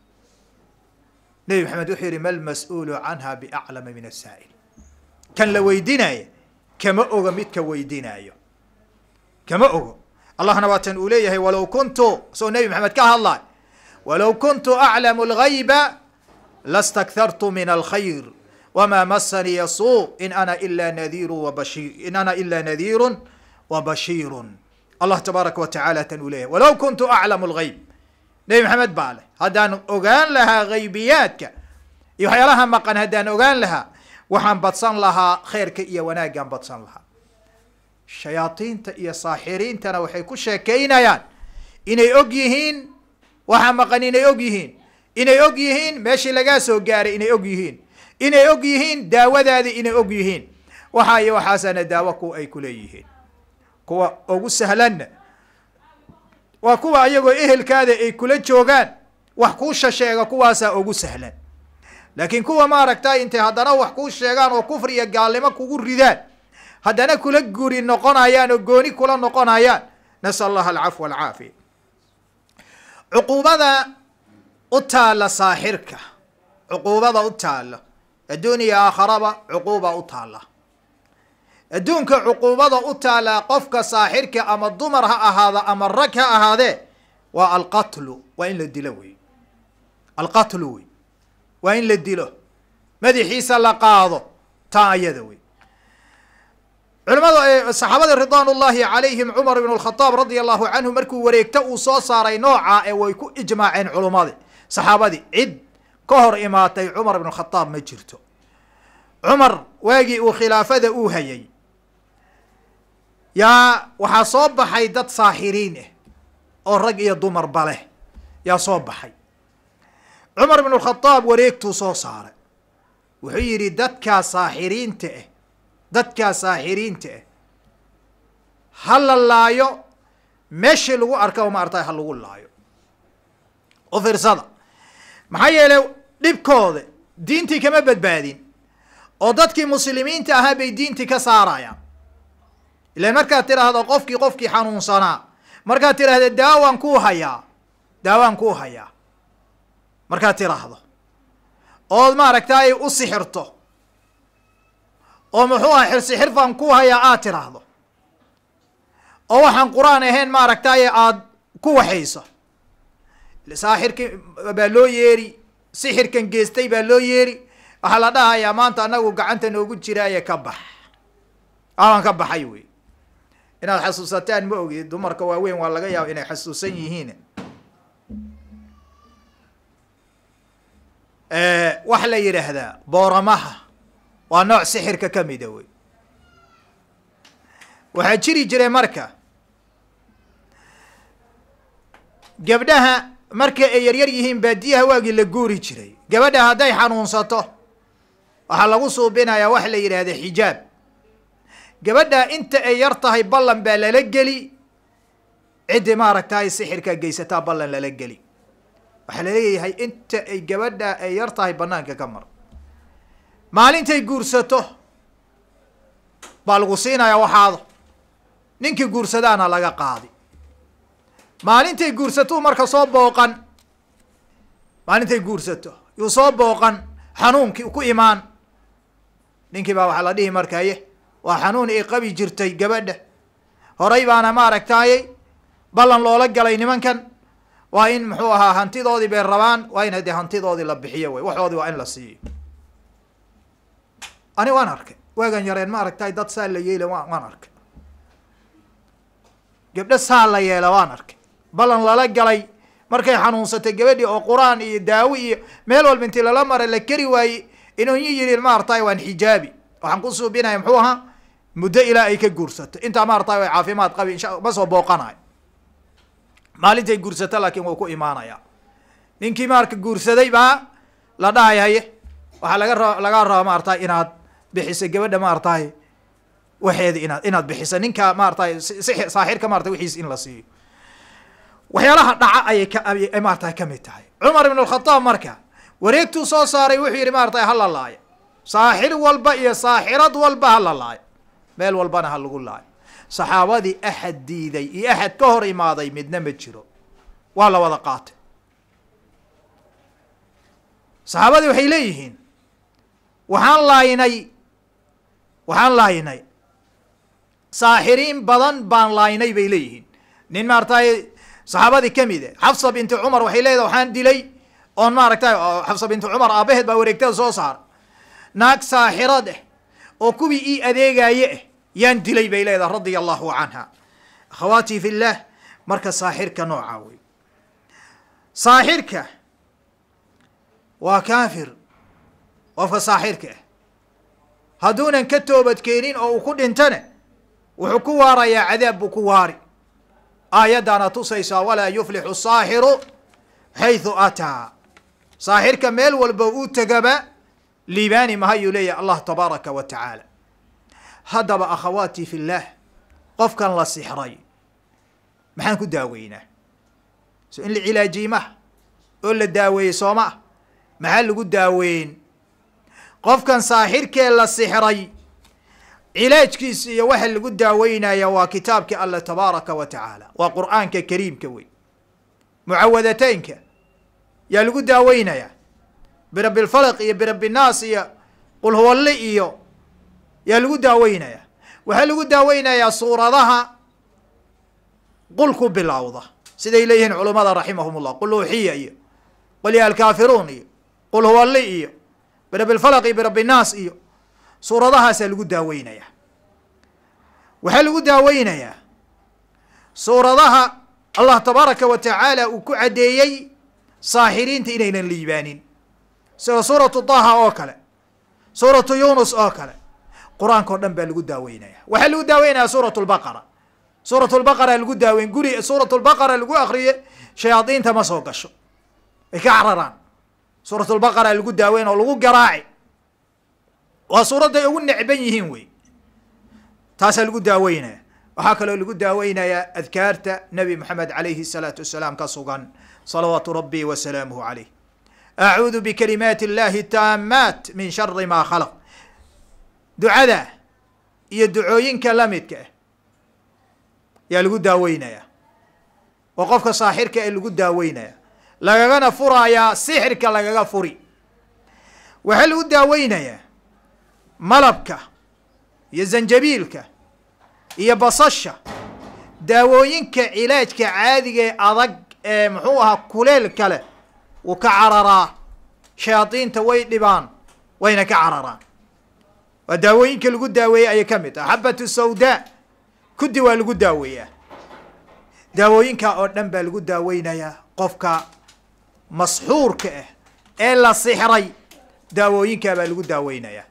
nebi maxamed wuxuu yidhi ma lmas-uulu canha biaclama min asaa'il. kan la weydiinaya kama oga midka weydiinaayo, kama ogo. allahna waatan uu leeyahay walow kuntu, isagoo nebi maxamed ka hadlay, walow kuntu aclamu algayba lastakhartu min alkhayr wma masaniya suu in ana ila nadiiru wa bashiiru. allah tabaaraka wa tacaala tan uu leeyahay walow kuntu aclamu algayb. nebi maxamed baa leh haddaan ogaan lahaa gaybiyaadka iyo waxyaalaha maqan, haddaan ogaan lahaa waxaan badsan lahaa khayrka iyo wanaaggaan badsan lahaa. shayaadiinta iyo saaxiriintana waxay ku sheekeynayaan inay og yihiin waxa maqan, inay og yihiin meeshii lagaa soo gaaray, inay og yihiin daawadaadii, inay og yihiin waxa iyo waxaasana daawo kuwa ay ku leeyihiin. kuwa ugu sahlanna waa kuwa ayagoo ehelkaada ay kula joogaan wax kuu shasheega, kuwaasaa ugu sahlan. laakiin kuwa maaragtay intay haddana wax kuu sheegaan oo kufri iyo gaalnimo kugu ridaan, haddana kula guri noqonayaan oo gooni kula noqonayaan. nasal allah alcafwa alcaafiya. cuquubada u taalla saaxirka, cuquubada u taalla adduun iyo aakharaba cuquuba u taalla. adduunka cuquubada u taalla qofka saaxirka ama dumar ha ahaada ama rag ha ahaadee waa alqatlu, waa in la dilo wey. alqatlu wey, waa in la dilo, madaxiisa la qaado, taa ayada wey. culamada saxaabada ridwaan ullahi calayhim, cumar ibn اlkhadaab radia allahu canhu markuu wareegto uu soo saaray nooca way ku ijmaaceen culumadii saxaabadii. cid ka hor imaatay cumar ibn khadaab ma jirto. cumar waagii uu khilaafada uu hayay yaa waxaa soo baxay dad saaxiriin ah oo rag iyo dumarba leh yaa soo baxay. cumar ibn khadaab wareegtuu soo saaray, wuxuu yidhi dadkaa saaxiriinta ah ha la laayo, meeshii lagu arka maartay ha lagu laayo. u fiirsada, maxaa yeelay dhibkooda diintii kama badbaadin oo dadkii muslimiinta ahaa bay diintii ka saarayaan. ilaan markaad tiraahdo qofkii xanuunsanaa markaad tiraahdo daawaan kuu hayaa markaad tiraahdo ood maaragtay u sixirto oo muxuu aha xirfaan kuu hayaa aad tiraahdo oo waxaan qur-aan ahayn maaragtay aad ku waxayso saaxirki baa loo yeeri sixirkan geestay baa loo yeeri waxaa la dhahayaa maanta anagu gacanta noogu jiraaye ka bax aan ka baxay wey inaad xasuusataan ma ogi dumarka waaweyn waa laga yaaba inay xasuusan yihiin wax la yidhaahdaa booramaha waa nooc sixirka ka mida wey waxaa jiri jiray marka gabdhaha marka ay yaryar yihiin baadiyaha waagii la guuri jiray gabadha hadday xanuunsato waxaa lagu suubinayaa wax la yidhaahda xijaab gabadha inta ay yar tahay ballan baa lala geli ciddi maaragtay sixirkaa geysataa ballan lala geli waxaa laleeyahay inta ay gabadha ay yar tahay banaanka ka mar maalintay guursato baa lagu siinayaa waxaado ninkii guursadaana laga qaadi maalintay guursato marka soo booqan maalintay guursato yuu soo booqan xanuunkii ku imaan ninkii baa waxaa la dhihi markaye waa xanuun ay qabi jirtay gabadha horay baana maaragtayey ballan loola galay nimankan waa in muxuu ahaa hantidoodii bay rabaan waa in haddii hantidoodii la bixiyo wey waxoodii waa in la siiyo ani waan arkay waagan yareen maaragtay dad saa la yeela waan arkay gabdho saa la yeela waan arkay ballan lala galay markay xanuunsatay gabadhii oo qur-aan iyo daawi iyo meel walba intii lala maray la keri waayey inuu yidhi maaragtay waan xijaabi waxaan ku suubinaya muxuu ahaa muddo ilaa ay ka guursato intaa maaragtay way caafimaad qabi ma soo booqanayo maalintay guursato laakiin wuu ku imaanaya ninkii marka guursaday baa la dhahay haye waxaa laga rabaa maaragtay inaad bixiso gabadha maaragtay waxeeda inaad bixiso ninka maaragtay saaxirka maaragtay wixiis in la siiyo waxyaalaha dhaca ayay maaragtay kamid tahay cumar ibn alkhataab marka wareegtuu soo saaray wuxuu yidhi maaragtay ha la laayo saaxir walba iyo saaxirad walba ha la laayo meel walbana ha lagu laayo saxaabadii axad diiday iyo axad ka hor imaaday midna ma jiro waa la wada qaatay saxaabadii waxay leeyihiin waxaan laaynay saaxiriin badan baan laaynay bay leeyihiin nin maaragtay saxaabadii kamid e xafsa binti cumar waxay leedahay waxaan dilay oon maaragtay xafsa binti cumar aabaheed baa wareegtada soo saaray naag saaxirad ah oo kuwii ii adeegaye ah yaan dilay bay leedahay radia allahu canha akhawaatii fi llah marka saaxirka nooca wey saaxirka waa kaafir qofka saaxirka ah hadduunan ka toobadkeenin oo uu ku dhintana wuxuu ku waarayaa cadaab buu ku waari aayaddaana tusaysaa walaa yuflixu saaxiru xayثu ataa saaxirka meel walba uu tegaba liibaani mahayuu leeyahay allah tabaaraka wa tacaala haddaba akhawaatii fi llah qofkan la sixray maxaan ku daaweynaa so in la cilaajiyey maha oo la daaweeyey sooma ah maxaa lagu daaweyn qofkan saaxirkee la sixray cilaajkiisa iyo waxa lagu daaweynaya waa kitaabka allah tabaaraka wa tacaala waa qur'aanka kariimka wey mucawadateynka yaa lagu daaweynaya birabbi lfalaq iyo birabbi nnaas iyo qul huwalle iyo yaa lagu daaweynaya waxaa lagu daaweynayaa suuradaha qul ku bilowda siday leeyihiin culummada raximahum ullah qul uuxiya iyo qul ya alkaafiruun iyo qul huwalle iyo birabbi lfalaq iyo birabbi nnaas iyo suuradahaasaa lagu daaweynaya waxaa lagu daaweynayaa suuradaha allah tabaaraka wa tacaala uu ku caddeeyey saaxiriinta inaynan liibaanin sida suuratu taha oo kale suuratu yunus oo kale qur-aanka o dhan baa lagu daaweynaya waxaa lagu daaweynaya suuratu lbaqara suuratu lbaqara lagu daaweyn guri suuratu lbaqara lagu akriye shayaadiinta ma soo gasho ay ka cararaan suuratu lbaqara lagu daaweyn oo lagu garaaci waa suuradday ugu necban yihiin wey taasaa lagu daaweynaya waxaa kaloo lagu daaweynayaa adkaarta nabi moxamed calayhi الsalaatu wasalaam ka sugan salawaatu rabbi wa salaamuhu calayh acuudu bikalimaati اllahi taamaat min shari ma khalaq ducada iyo ducooyinka lamidka ah yaa lagu daaweynaya oo qofka saaxirka ee lagu daaweynaya lagagana furayaa sixirka lagaga furi waxaa lagu daaweynayaa malabka iyo zanjabiilka iyo basasha daawooyinka cilaajka caadiga ee adag ee muxuu ahaa kuleel kale wuu ka cararaa shayaadiinta way dhibaan wayna ka cararaan waa daawooyinka lagu daaweeyey ayay ka mid ah xabatu sawdaa kudi waa lagu daaweeyaa daawooyinka oo dhan baa lagu daaweynayaa qofka masxuurka ah ee la sixray daawooyinkaa baa lagu daaweynayaa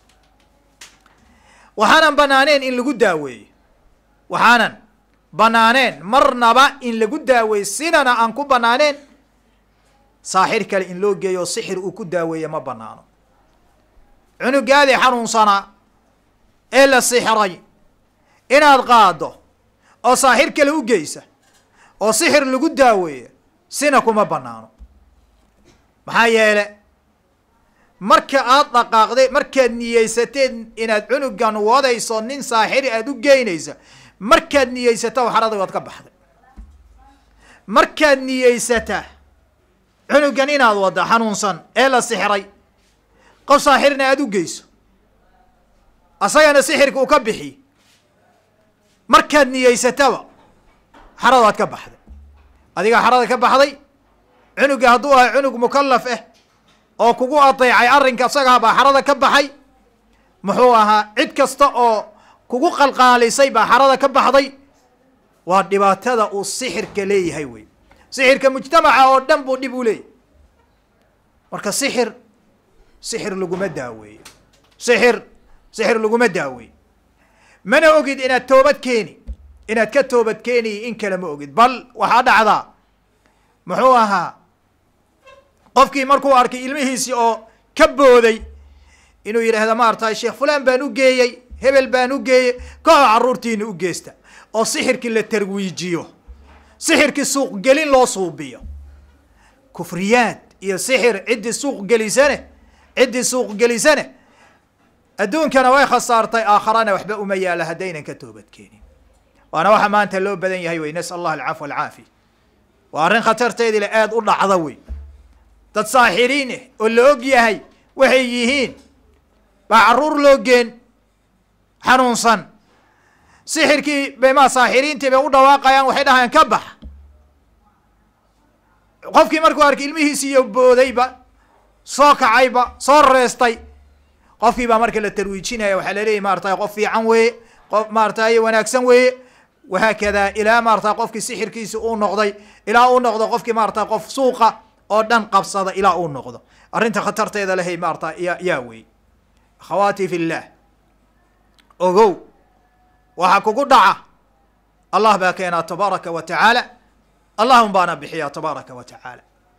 waxaanan banaaneen in lagu daaweeyo waxaanan banaaneen marnaba in lagu daaweeyo sinana aan ku banaaneen saaxir kale in loo geeyo sixir uu ku daaweeyo ma banaano cunugaadii xanuunsanaa ee la sixray inaad qaado oo saaxir kale u geysa oo sixir lagu daaweeyo sina kuma banaano maxaa yeele marka aad dhaqaaqday markaad niyeysateed inaad cunugan wadayso nin saaxiri aad u geynaysa markaad niyeysata xarada waad ka baxday markaad niyeysata cunugan inaad wada xanuunsan ee la sixray qof saaxirna aad u geyso asagana sixirka uu ka bixi markaad niyeysataba xarada waad ka baxday adigaa xarada ka baxday cunuga hadduu ahay cunug mukallaf ah oo kugu adeecay arrinka isagaa baa xarada ka baxay muxuu ahaa cid kasta oo kugu qalqaalisay baa xarada ka baxday waa dhibaatada uu sixirka leeyahay wey sixirka mujtamaca oo dhan buu dhib u leeyahy marka sixir laguma daaweeyo sixir laguma daaweeyo mana ogid inaad toobad keeni inaad ka toobad keeniyo in kale ma ogid bal waxaa dhacdaa muxuu ahaa qofkii markuu arkay ilmihiisii oo ka booday inuu yidhaahda maaragtay sheekh fulaan baan u geeyey hebel baan u geeyey kooxo carruurtiina u geysta oo sixirkii la tarwiijiyo sixirkii suuqgelin loo suubiyo kufriyaad iyo sixir ciddii suuq gelisane adduunkana way khasaartay aakharana waxba uma yaala haddaynan ka toobad keenin waana waxa maanta loo badan yahay wey nasal allah alcafwa alcaafiya waa arrin khatarteedii le aada u dhacda wey dad saaxiriin ah oo la og yahay waxay yihiin baa carruur loo geen xanuunsan sixirkii bay saaxiriintii bay u dhawaaqayaan waxay dhahayaan ka bax qofkii markuu arkay ilmihiisi iyo boodayba soo kacayba soo reestay qofkii baa marka la tarwiijinaya waxaa laleeyahy maaragtay qof fiican weeye qof maaragtay wanaagsan weeye wahaakada ilaa maaragtay qofkii sixirkiisi uu noqday ilaa uu noqdo qofkii maaragtay qof suuqa oo dhan qabsada ilaa uu noqdo arrinta khatarteeda lehay maaragtay yaa wey akhawaati fi llah ogow waxa kugu dhaca allah baa keenaa tabaaraka wa tacaala allahum baana bixiyaa tabaaraka wa tacaala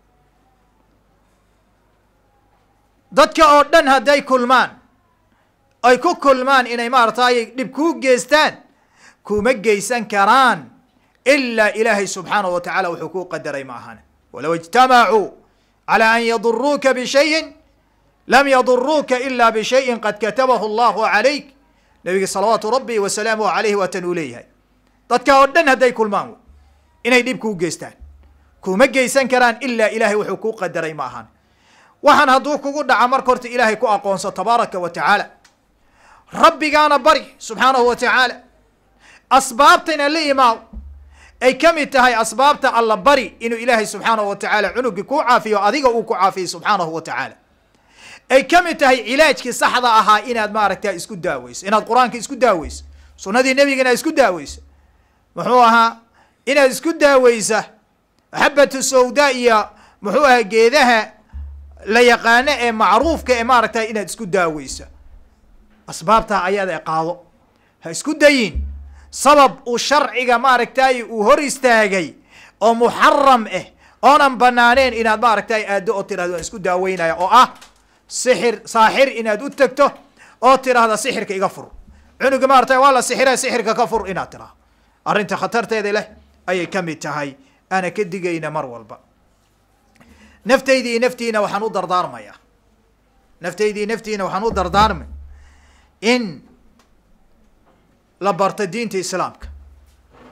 dadka oo dhan hadday kulmaan ay ku kulmaan inay maaragtay dhib kuu geystaan kuma geysan karaan ilaa ilaahay subxaanahu wa tacaala wuxuu kuu qadaray ma ahane walow ijtamacuu calى an yaduruuka bishayin lam yaduruuka ila bishayin qad katabahu allahu calayk nabiga salawaatu rabbi wasalaamuhu calayhi waatan uu leeyahay dadka oo dhan hadday kulmaan inay dhib kuu geystaan kuma geysan karaan ilaa ilaahay wuxuu kuu qadaray ma ahan waxaan hadduu kugu dhaca marka horta ilaahay ku aqoonso tabaaraka wa tacaala rabbigaana bari subxaanahu wa tacaala asbaabtayna la imaaw ay ka mid tahay asbaabta alla bari inuu ilaahay subxaanahu wa tacaala cunugii kuu caafiyo adiga uu ku caafiyey subxaanahu wa tacaala ay ka mid tahay cilaajkii saxda ahaa inaad maaragta isku daaweyso inaad qur-aanka isku daaweyso sunnadii nebigana isku daaweyso muxuu ahaa inaad isku daaweysa xabatu sawda iyo muxuu ahaa geedaha la yaqaano ee macruufka ee maaragta inaad isku daaweyso asbaabtaa ayaada qaado ha isku dayin sabab uu sharciga maaragtay uu hor istaagay oo muxaram ah oonan banaaneen inaad maaragtay aado oo tirahdo waan isku daaweynaya oo ah saaxir inaad u tagto oo tirahda sixirka iga fur cunuga maaragtay waa la sixira sixirka ka fur inaad tirahdo arrinta khatarteeda leh ayay ka mid tahay ana ka digayna mar walba naftaydii iyo naftiina waxaan u dardaarmayaa naftiina waxaan u dardaarmay in la barto diinta islaamka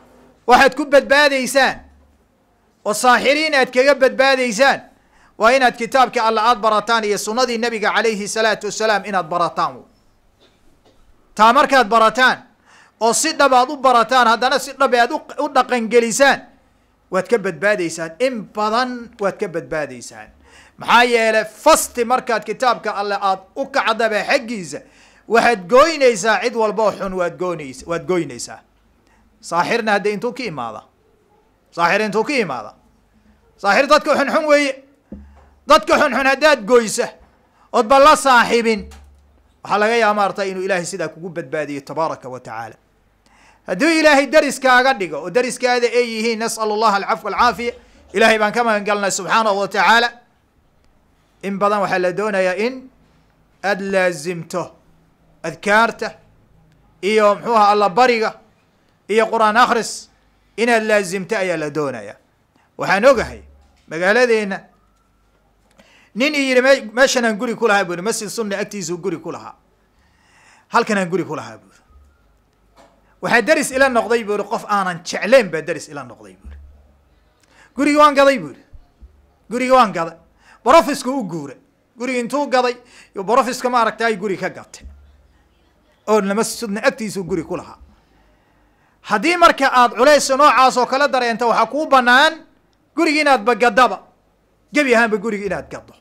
waxaad ku badbaadaysaan oo saaxiriin aad kaga badbaadaysaan waa inaad kitaabka alla aad barataan iyo sunnadii nabiga calayhi salaatu wasalaam inaad barataan. taa markaad barataan oo si dhab aad u barataan haddana si dhab aad u dhaqangelisaan waad ka badbaadaysaan, in badan waad ka badbaadaysaan. maxaa yeelay fasti markaad kitaabka alle aad u kacdaba xaggiisa waxaad gooynaysaa cid walboo xun waad gooynaysaa. saaxirna hadda intuu ka imaada, saaxir intuu ka imaada, saaxir dadka xunxun weeye. dadka xunxun haddaad goysa ood ba la saaxibin waxaa laga yaaba maarta inuu ilaahay sidaa kugu badbaadiyo tabaaraka wa tacaala. hadduu ilaahay dariskaaga dhigo oo dariskaada ay yihiin nas'al allaha alcafwa alcaafiya, ilaahay baan ka magan galnay subxaanahu wa tacaala. in badan waxaa la doonayaa in aad laazimto adkaarta iyo muxuu aha alla bariga iyo qur-aan akhris inaad laazimto ayaa la doonayaa. waxaan ogahay magaaladeena nin yidhi meeshan aan guri ku lahaa buuri, masjid sunna agtiisuu guri ku lahaa, halkan aan guri ku lahaa buuri. waxaa deris ila noqday buuri qof aanan jeclayn baa deris ila noqday buuri. gurigi waan gaday buuri, gurigi waan gaday, brofisku u guuray. gurigi intuu gaday yo brofiska maaragtay guri ka gatay oo masjid sunna agtiisuu guri ku lahaa. haddii marka aad culays noocaas oo kala dareento waxaa kuu banaan gurigi inaad bagadaba, gebi ahaanba gurigi inaad gado,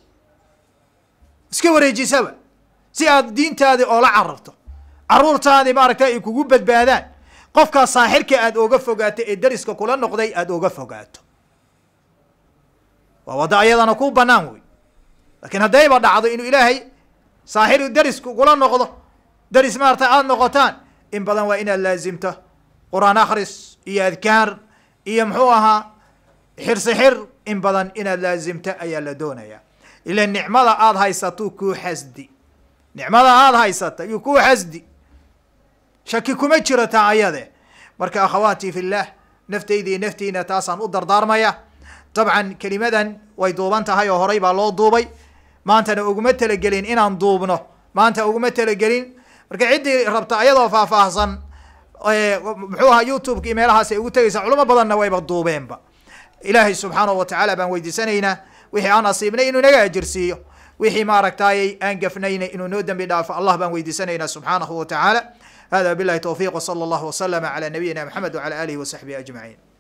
iska wareejisaba si aad diintaadii oola cararto, caruurtaadii maaragta ay kugu badbaadaan, qofkaa saaxirka aad ooga fogaato ee dariska kula noqday aad ooga fogaato. waa wadda ayadana kuu banaan wey. laakiin haddayba dhacdo inuu ilaahay saaxir darisku kula noqdo, daris maarata aad noqotaan, in badan waa inaad laazimto qur-aan akhris iyo adkaar iyo muxuu ahaa xir in badan inaad laazimto ayaa la doonaya. ila nicmada aad haysatuu kuu xasdi, nicmada aad haysata yuu kuu xasdi, shaki kuma jiro taa ayade. marka akhawaati fillah, naftayda iyo naftiina taasaan u dardaarmaya. dabcan kelimadan way duuban tahay oo horay baa loo duubay, maantana uguma talagelin inaan duubno, maanta uguma talagelin. marka ciddii rabta ayadoo faahfaahsan muxuu ahaa youtube-ka iyo meelahaas ay ugu tegaysa, culamo badanna wayba duubeenba. ilaahay subxaanahu wa tacaala baan weydiisanaynaa wixii aan asiibnay inuu naga ajirsiiyo, wixii maaragtaayey aan gafnayna inuu noo dembi dhaafo allah baan weydiisanaynaa subxaanahu wa tacaala. hada billahi tawfiiq, wa sala allahu wasalama cala nabiyina maxamed wacala alihi wa saxbihi ajmaciin.